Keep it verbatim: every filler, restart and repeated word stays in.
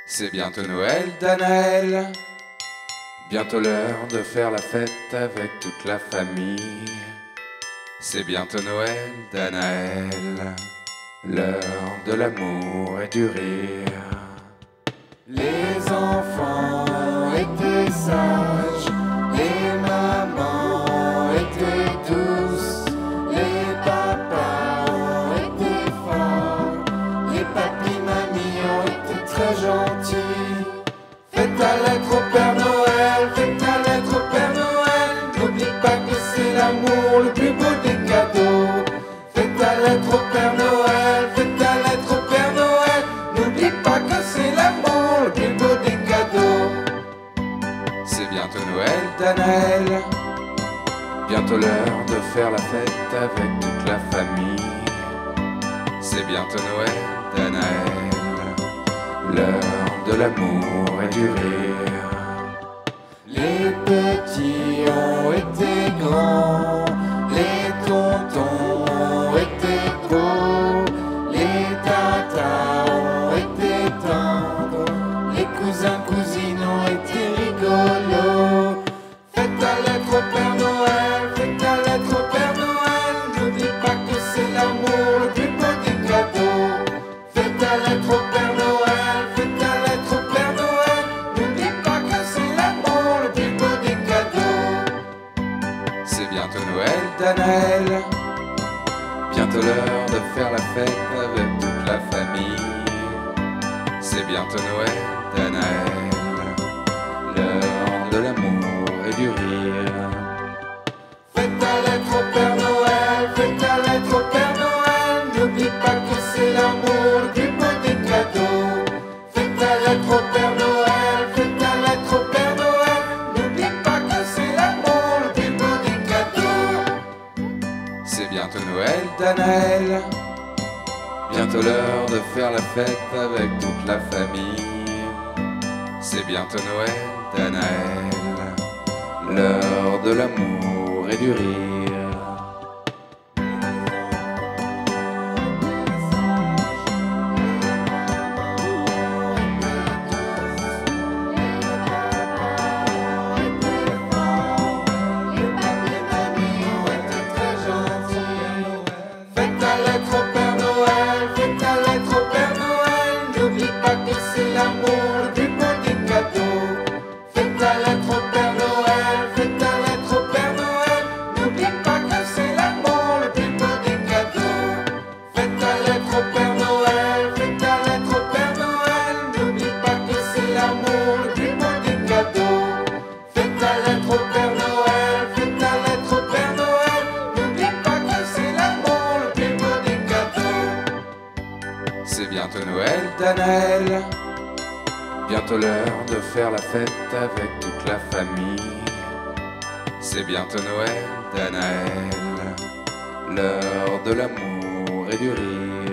C'est bientôt Noël, Danaël. Bientôt l'heure de faire la fête avec toute la famille. C'est bientôt Noël, Danaël. L'heure de l'amour et du rire. Les enfants étaient sages, les mamans étaient douces, les papas ont été forts, les papis mamies ont été très gentils. Faites ta lettre au Père Noël, faites ta lettre au Père Noël, n'oublie pas que c'est l'amour le plus beau des cadeaux. Faites ta lettre au Père Noël, faites ta lettre au Père Noël, n'oublie pas que c'est l'amour le plus beau des cadeaux. C'est bientôt Noël, Danaël. Bientôt l'heure de faire la fête avec toute la famille. C'est bientôt Noël, Danaël. L'heure de l'amour et du rire. Les petits ont été grands, les tontons ont été beaux, les tatas ont été tendres, les cousins cousines ont été rigolos. Faites ta lettre au Père Noël, faites ta lettre au Père Noël, n'oublie pas que c'est l'amour le plus beau des cadeaux. Faites ta lettre au Père Noël, faites ta lettre au Père Noël, n'oublie pas que c'est l'amour le plus beau des cadeaux. C'est bientôt Noël, Danaël. Bientôt l'heure de faire la fête avec toute la famille. C'est bientôt Noël, Danaël. L'heure de l'amour et du rire. Faites ta lettre au Père Noël, faites ta lettre au Père Noël, n'oublie pas que c'est l'amour le plus beau des cadeaux. Faites ta lettre au Père Noël, faites ta lettre au Père Noël, n'oublie pas que c'est l'amour le plus beau des cadeaux. C'est bientôt Noël, Danaël. Bientôt l'heure de faire la fête avec toute la famille. C'est bientôt Noël, Danaël. L'heure de l'amour et du rire. Faites ta lettre au Père Noël, faites ta lettre au Père Noël, n'oublie pas que c'est l'amour le plus beau des cadeaux. Faites ta lettre au Père Noël, faites ta lettre au Père Noël, n'oublie pas que c'est l'amour le plus beau des cadeaux. Faites ta lettre au Père Noël, faites ta lettre au Père Noël, n'oublie pas que c'est l'amour le plus beau des cadeaux. Faites ta lettre au Père Noël, faites ta lettre au Père Noël, n'oublie pas que c'est l'amour le plus beau des cadeaux. C'est bientôt Noël, Danaël. Bientôt l'heure de faire la fête avec toute la famille. C'est bientôt Noël, Danaël. L'heure de l'amour et du rire.